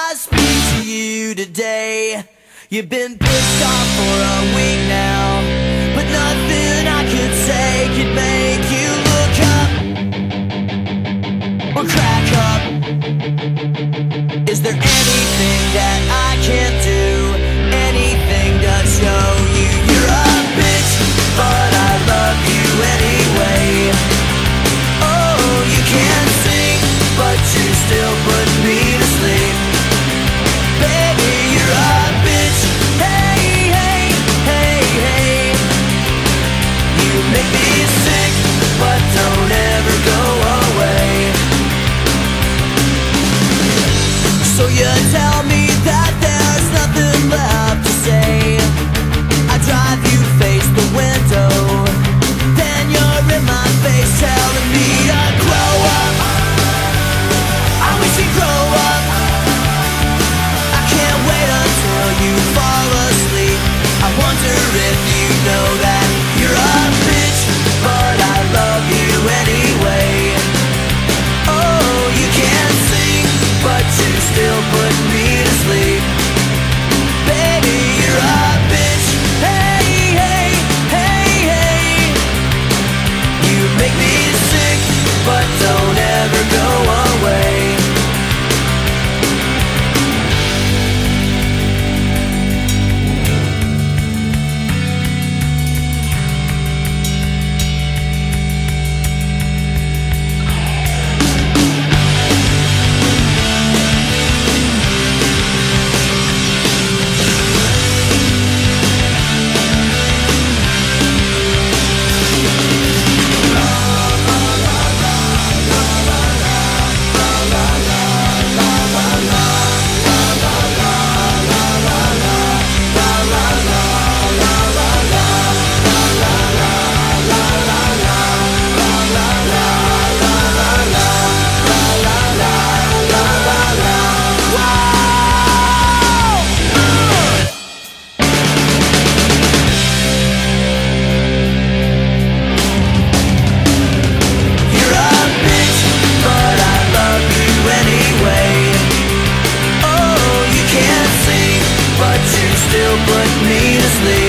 I speak to you today. You've been pissed off for a week now, but nothing I could say could make you look up or crack up. Is there anything that I can't do? Anything to show you you're a bitch, but I love you anyway. Oh, you can't sing, but you still put me to sleep. Baby, you're a bitch. Hey, hey, hey, hey. You make me sick, but don't ever go away. So you tell me that there's nothing left to say. I drive you face the window, then you're in my face telling me to grow up. I wish you'd grow up. I can't wait until you fall asleep. I wonder if you know that you're a bitch, but I love you anyway. Oh, you can't sing, but you still put me to sleep. Baby, you're a bitch. Hey, hey, hey, hey. You make me sick, but don't ever go away. Still put me to sleep.